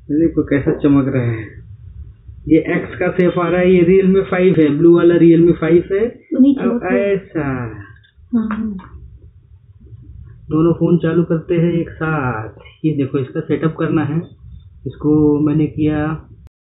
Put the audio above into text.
ये देखो कैसा चमक रहा है। ये एक्स का सेफ आ रहा है, ये Realme 5 है, ब्लू वाला Realme 5 है। अब ऐसा दोनों फोन चालू करते हैं एक साथ। ये देखो इसका सेटअप करना है। इसको मैंने किया